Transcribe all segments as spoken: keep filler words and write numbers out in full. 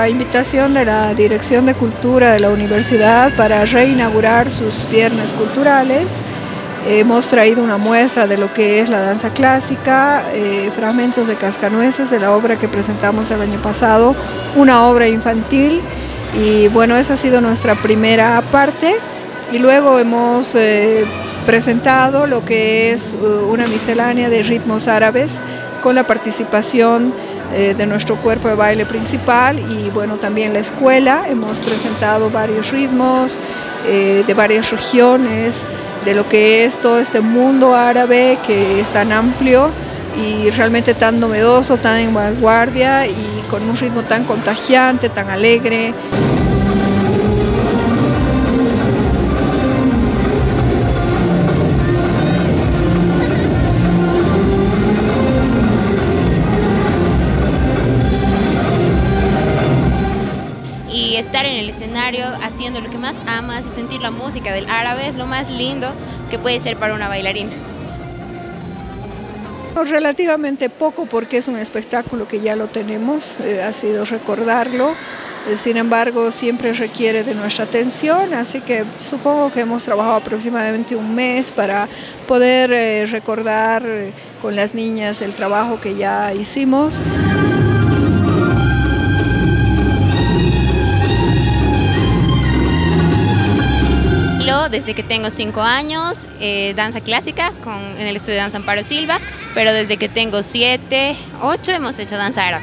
la invitación de la Dirección de Cultura de la Universidad para reinaugurar sus viernes culturales. Hemos traído una muestra de lo que es la danza clásica, eh, fragmentos de Cascanueces, de la obra que presentamos el año pasado, una obra infantil, y bueno, esa ha sido nuestra primera parte, y luego hemos eh, presentado lo que es uh, una miscelánea de ritmos árabes con la participación eh, de nuestro cuerpo de baile principal, y bueno, también la escuela. Hemos presentado varios ritmos eh, de varias regiones, de lo que es todo este mundo árabe que es tan amplio y realmente tan novedoso, tan en vanguardia y con un ritmo tan contagiante, tan alegre. Y estar en el escenario haciendo lo que más amas y sentir la música del árabe es lo más lindo que puede ser para una bailarina. Relativamente poco, porque es un espectáculo que ya lo tenemos, eh, ha sido recordarlo, eh, sin embargo siempre requiere de nuestra atención, así que supongo que hemos trabajado aproximadamente un mes para poder eh, recordar eh, con las niñas el trabajo que ya hicimos. Desde que tengo cinco años, eh, danza clásica con, en el estudio de danza Amparo Silva, pero desde que tengo siete, ocho hemos hecho danza árabe.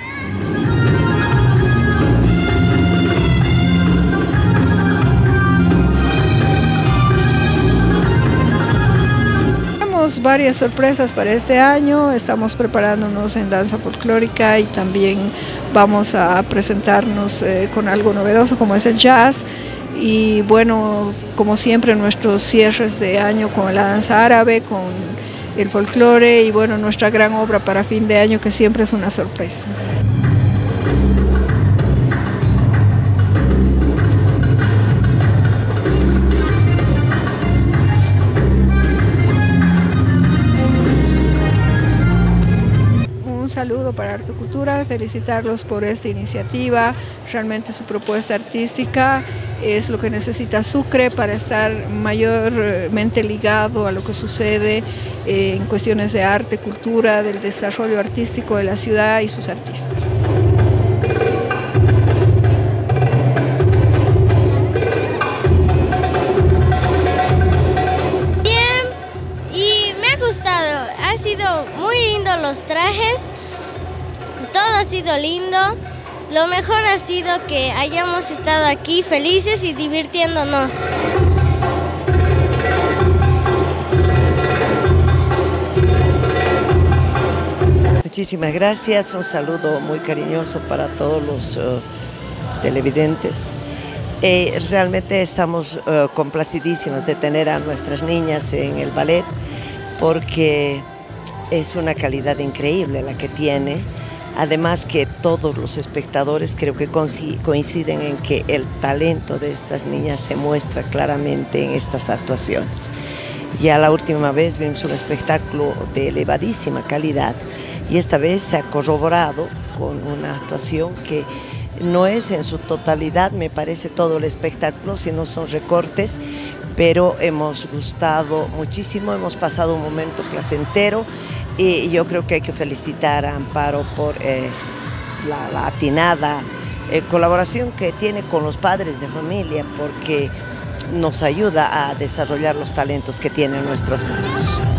Tenemos varias sorpresas para este año, estamos preparándonos en danza folclórica y también vamos a presentarnos eh, con algo novedoso como es el jazz. Y bueno, como siempre, nuestros cierres de año con la danza árabe, con el folclore y bueno, nuestra gran obra para fin de año, que siempre es una sorpresa. Un saludo para Arte Cultura, felicitarlos por esta iniciativa. Realmente su propuesta artística es lo que necesita Sucre para estar mayormente ligado a lo que sucede en cuestiones de arte, cultura, del desarrollo artístico de la ciudad y sus artistas. Bien, y me ha gustado, ha sido muy lindo los trajes, todo ha sido lindo. Lo mejor ha sido que hayamos estado aquí felices y divirtiéndonos. Muchísimas gracias, un saludo muy cariñoso para todos los uh, televidentes. Eh, realmente estamos uh, complacidísimas de tener a nuestras niñas en el ballet, porque es una calidad increíble la que tiene. Además que todos los espectadores creo que coinciden en que el talento de estas niñas se muestra claramente en estas actuaciones. Ya la última vez vimos un espectáculo de elevadísima calidad y esta vez se ha corroborado con una actuación que no es en su totalidad, me parece, todo el espectáculo, sino son recortes, pero hemos gustado muchísimo, hemos pasado un momento placentero. Y yo creo que hay que felicitar a Amparo por eh, la, la atinada eh, colaboración que tiene con los padres de familia, porque nos ayuda a desarrollar los talentos que tienen nuestros niños.